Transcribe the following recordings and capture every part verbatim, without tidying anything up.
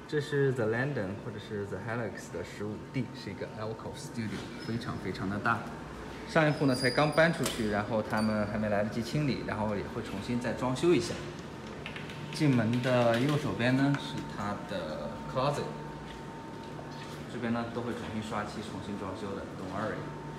这是 The Landon 或者是 The Helix 的十五 D， 是一个 alcove studio， 非常非常的大。上一户呢才刚搬出去，然后他们还没来得及清理，然后也会重新再装修一下。进门的右手边呢是它的 closet， 这边呢都会重新刷漆、重新装修的 ，Don't worry。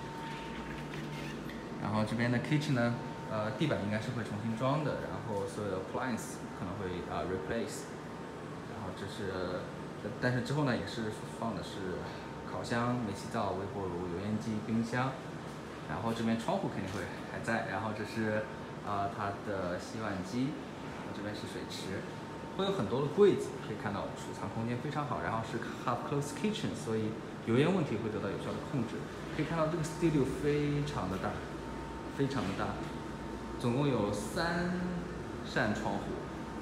然后这边的 kitchen 呢，呃，地板应该是会重新装的，然后所有的 appliance 可能会啊、呃、replace。然后这是，但是之后呢也是放的是烤箱、煤气灶、微波炉、油烟机、冰箱。然后这边窗户肯定会还在，然后这是呃它的洗碗机，然后这边是水池，会有很多的柜子，可以看到储藏空间非常好。然后是 half closed kitchen， 所以油烟问题会得到有效的控制。可以看到这个 studio 非常的大，非常的大，总共有三扇窗户，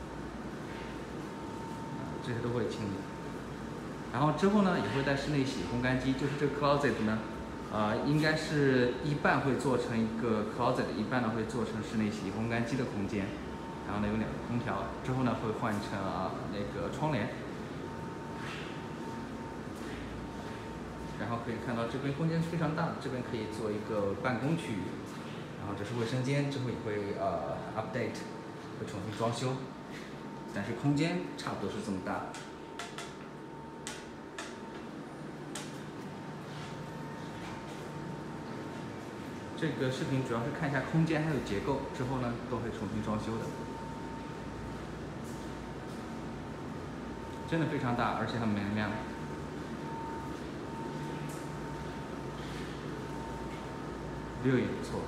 这些都会清理。然后之后呢也会带室内洗烘干机，就是这个 closet 呢。呃，应该是一半会做成一个 closet， 一半呢会做成室内洗衣烘干机的空间。然后呢有两个空调，之后呢会换成啊、呃、那个窗帘。然后可以看到这边空间是非常大的，这边可以做一个办公区域。然后这是卫生间，之后也会呃 update， 会重新装修，但是空间差不多是这么大。这个视频主要是看一下空间还有结构，之后呢都会重新装修的。真的非常大，而且很明亮。view也不错。